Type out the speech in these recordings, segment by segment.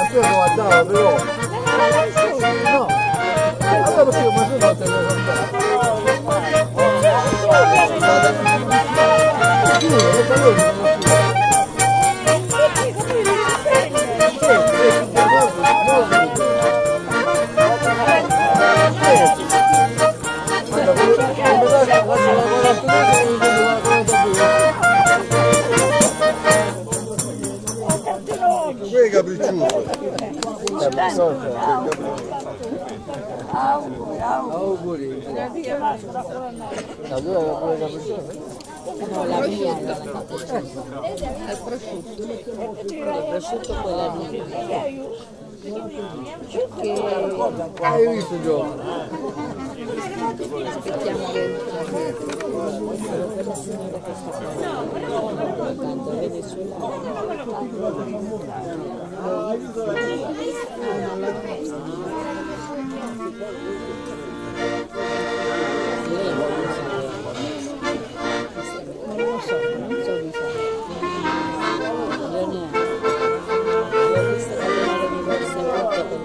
io lo guardavo però. No, allora perché io ma non te lo guardavo. Che capriccioso. Auguri. La tua è pure capricciosa? No, la mia era la cappuccina. Al prosciutto. Il prosciutto poi la mia. Che Hai visto Gio? aspettiamo che tanto non so di fare. Io neanche. L'ho vista camminare diverse volte per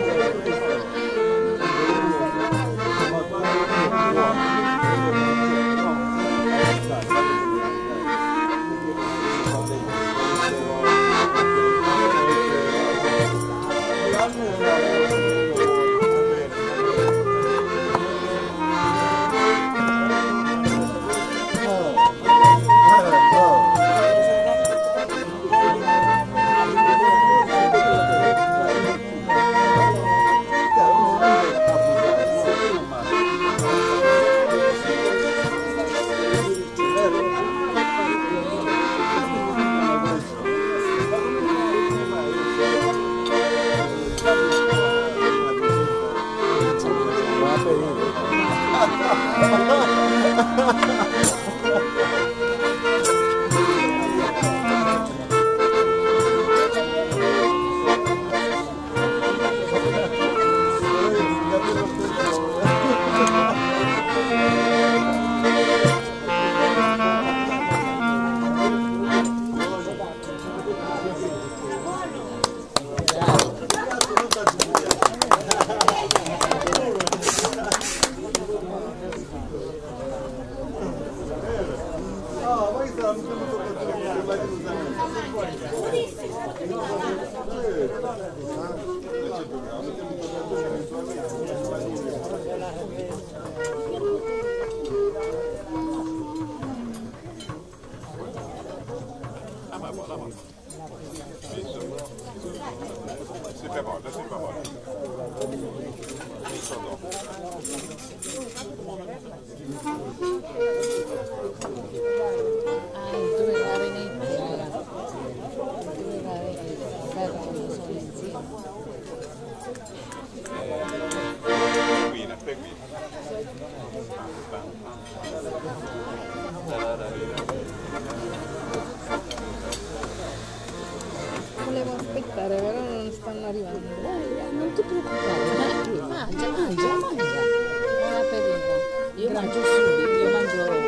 volevo aspettare, però non stanno arrivando. Non ti preoccupare, mangia. Buon appetito. Io mangio subito, io mangio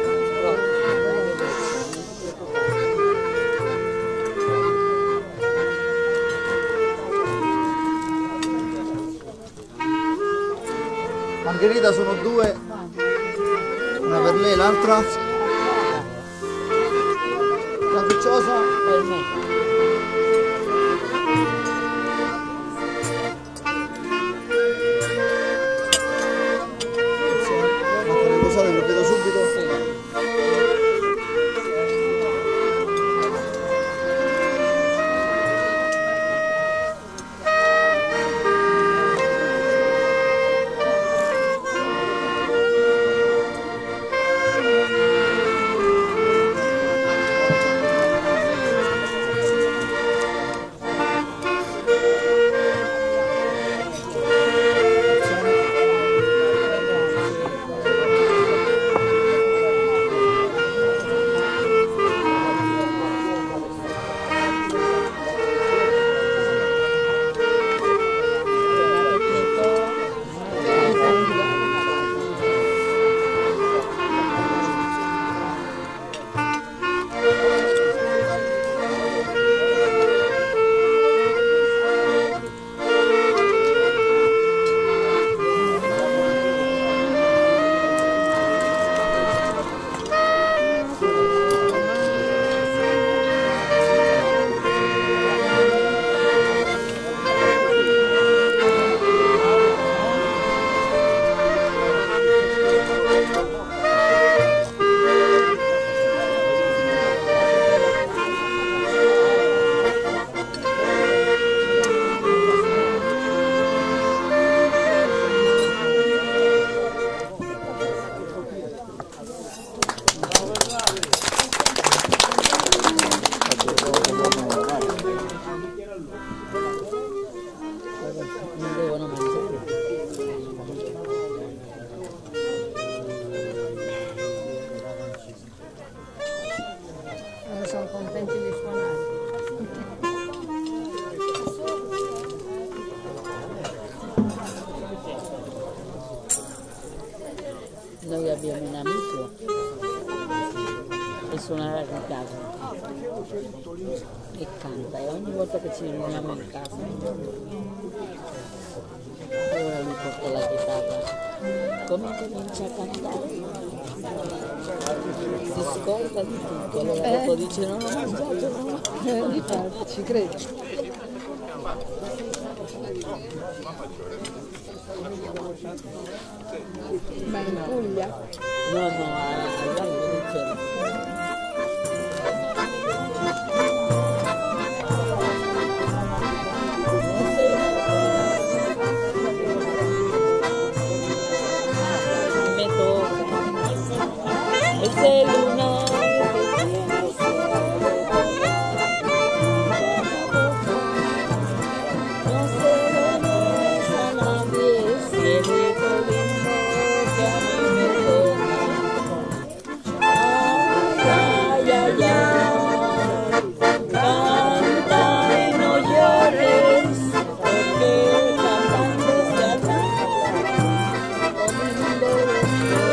Margherita sono due, una per lei, l'altra capricciosa per me. lo vedo subito. abbiamo un amico e suona la chitarra e canta, e ogni volta che ci riuniamo in casa allora lui porta la chitarra, come comincia a cantare si scorda di tutto, allora dopo dice non ho mangiato, Infatti, ci credo. Ma in Puglia? no, a Venezia. Es el lunar que tiene no se lo des a nadie, si el rico lindo que a mí me toca. Ay, ay, ay, canta y no llores, porque cantando se arranca lo lindo de los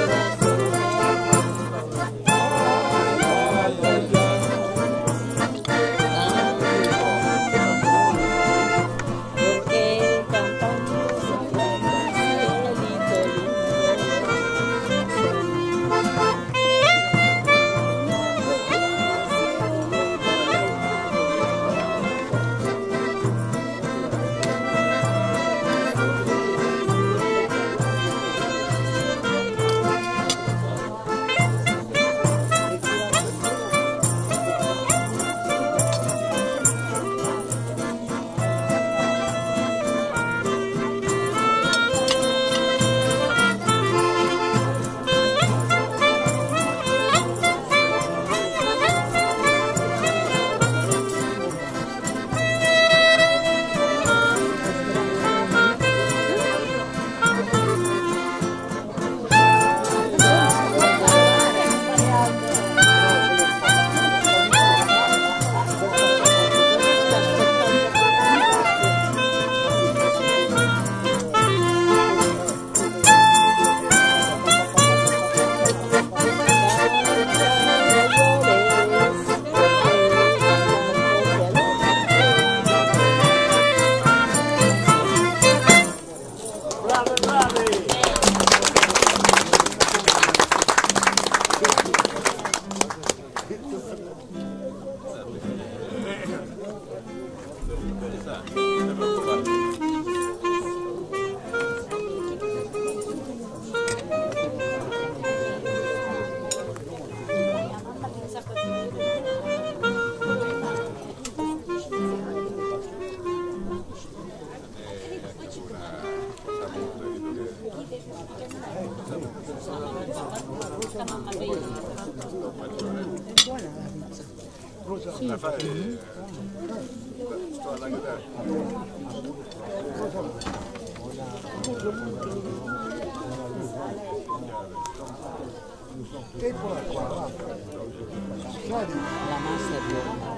La massa è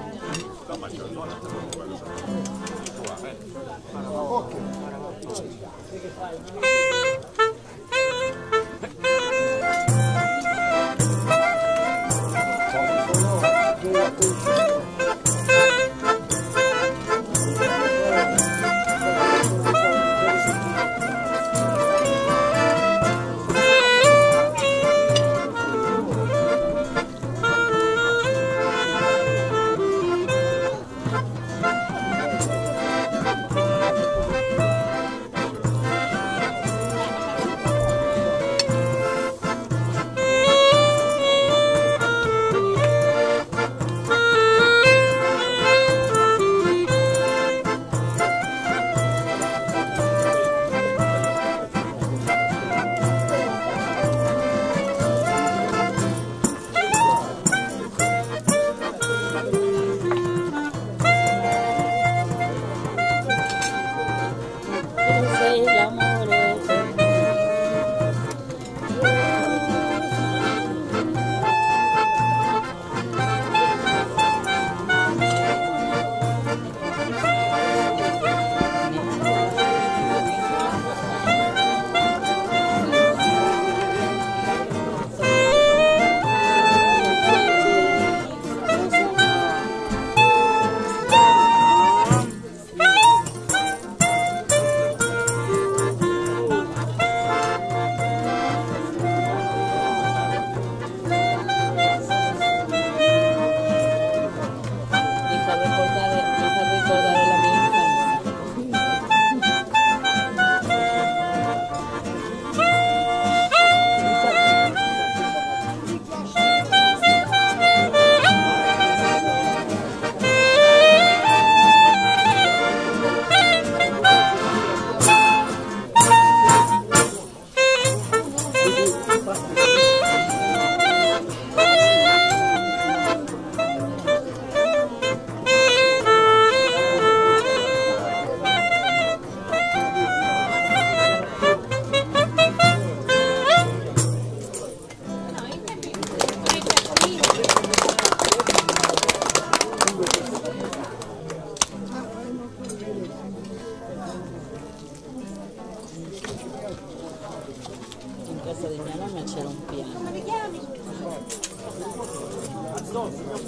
buona.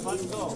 falso.